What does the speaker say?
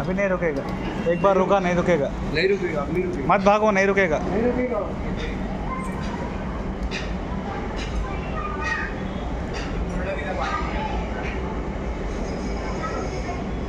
अभी नहीं रुकेगा, एक बार रुका नहीं रुकेगा। नहीं रुकेगा, नहीं रुकेगा, मत भागो, नहीं रुकेगा। नहीं रुकेगा।